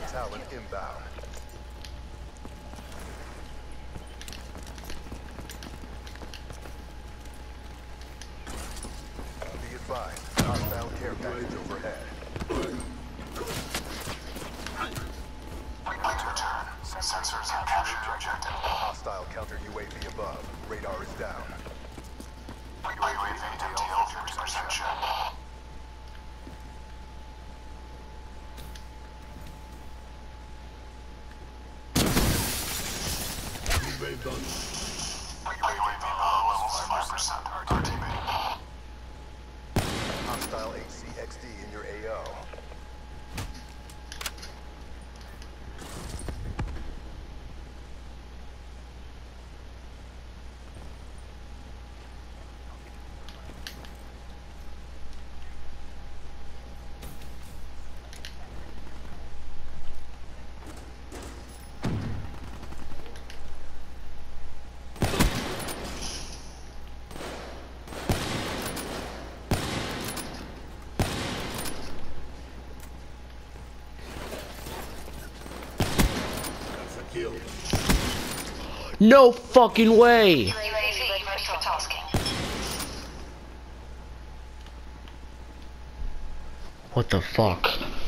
Talon inbound. Be advised, hostile care package overhead. Sensors have captured objective. Hostile counter UAV above. Radar is down. UAV MTL 50% check. UAV level 5%. RTB. Hostile HCXD in your AO. No fucking way! What the fuck?